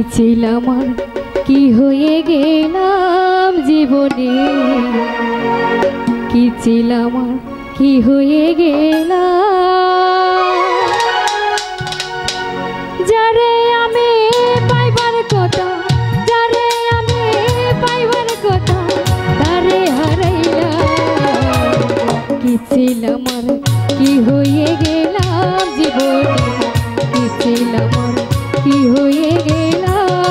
ছিলাম আর কি হয়ে গেলাম জীবনে, কি ছিলাম আর কি হয়ে গেলাম। যারে আমি পাইবার কথা, যারে আমি পাইবার কথা, তারে হারাইলাম। কি ছিলাম আর কি হয়ে গেলাম জীবনে, কি ছিলাম আর কি হয়ে গেলাম।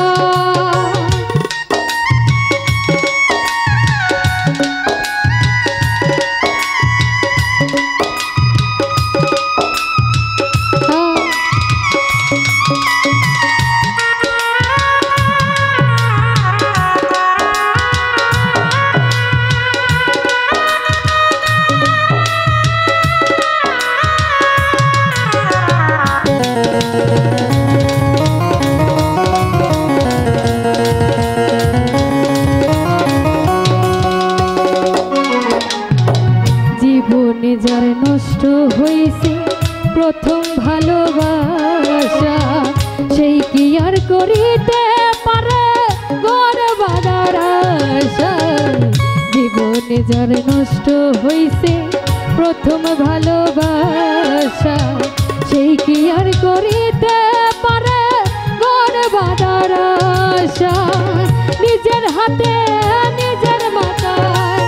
জীবনে যার নষ্ট হয়েছে প্রথম ভালোবাসা, সেই কি আর করিতে পারে ঘর বাঁধার আশা। জীবনে যার নষ্ট হয়েছে প্রথম ভালোবাসা, সেই কি আর করিতে পারে ঘর বাঁধার আশা। নিজের হাতে নিজের মাথায়,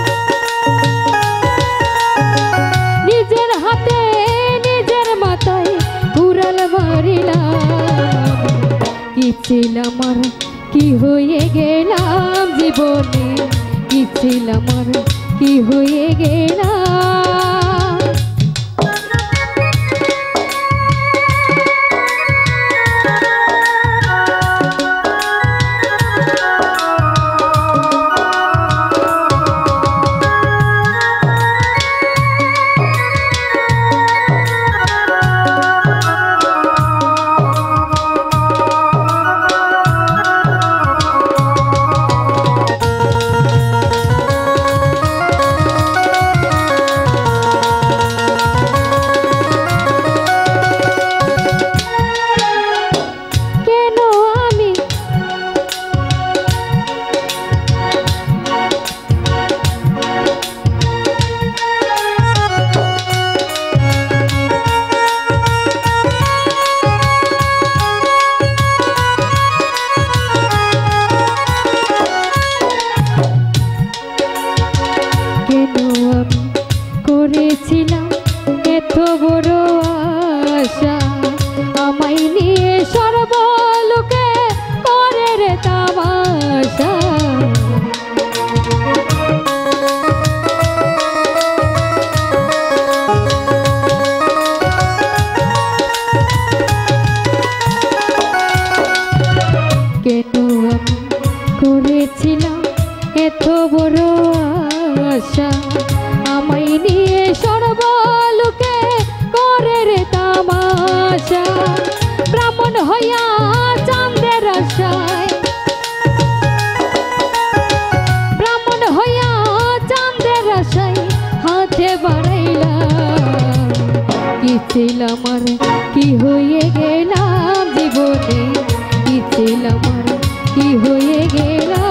নিজের হাতে নিজের মাথায় উড়াল মারিলাম। কি ছিলাম আর কি হয়ে গেলাম জীবনে, কি ছিলাম আর কি হয়ে গেলাম। করেছিলাম এত বড় আশা, আমায় নিয়ে সর্বলোকে করে রে তামাশা। কেন আমি করেছিলাম এত বড় আশা, আমায় নিয়ে সর্বলোকে করে রে তামাশা। ব্রাহ্মণ হইয়া চাঁদের আশায়, ব্রাহ্মণ হইয়া চাঁদের আশায় হাতে বাড়াইলাম। কি ছিলাম আর কি হয়ে গেলাম জীবনে, কি ছিলাম আর কি হয়ে গেলাম।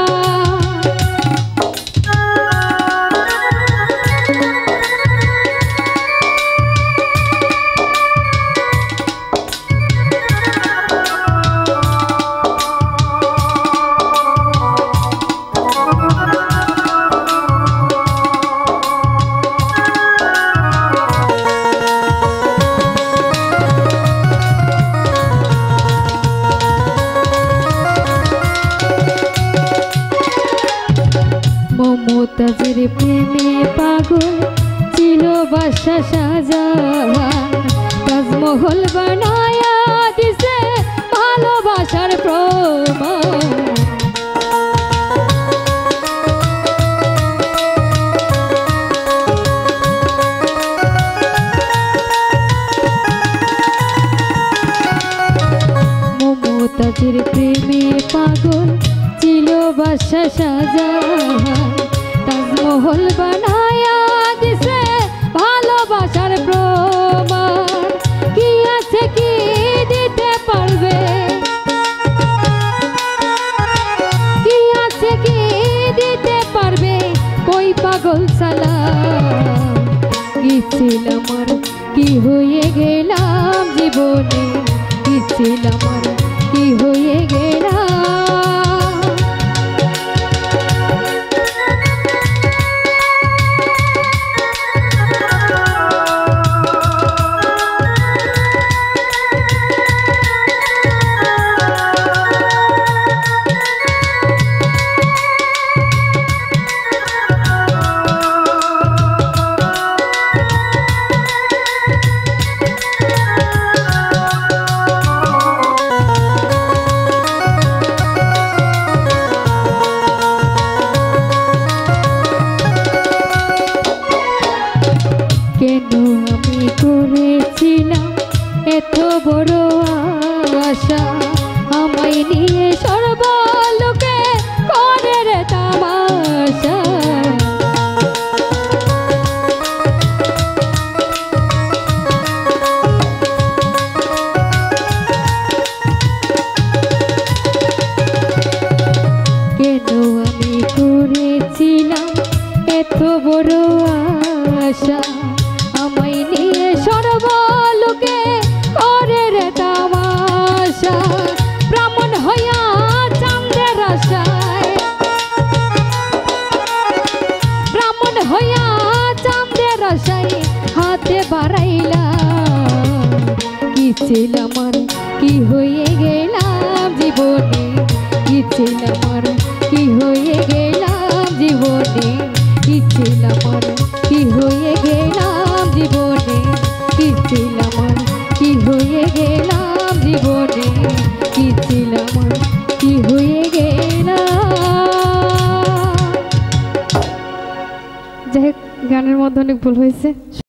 মমতাজের প্রেমে পাগল ছিল বাদশা শাহজাহান, তাজমহল বানায়া দিছে ভালোবাসার প্রমাণ। মমতাজের প্রেমে পাগল ছিল বাদশা শাহজাহান, তাজমহল বানায়া দিছে ভালোবাসার প্রমাণ। কি আছে কি দিতে পারবে ছিলাম আর কি হয়ে গেলাম। কেন আমি করেছিলাম এত বড় আশা, আমায় নিয়ে সর্বলোকে করে রে তামাশা। কেন আমি করেছিলাম এত বড় আশা, আমায় নিয়ে সর্বলোকে করে রে তামাশা। ব্রাহ্মণ হইয়া চাঁদের আশায়, ব্রাহ্মণ হইয়া চাঁদের আশায় হাতে বাড়াইলাম। কি ছিলাম আর কি হয়ে গেলাম জীবনে, কি ছিলাম আর কি হয়ে গেলাম জীবনে, কি ছিলাম আর কি হয়ে গেলাম জীবনে, কি ছিলাম আর কি হয়ে গেলাম জীবনে, কি ছিলাম আর কি হয়ে গেলাম। যাই হোক, গানের মধ্যে অনেক ভুল হয়েছে।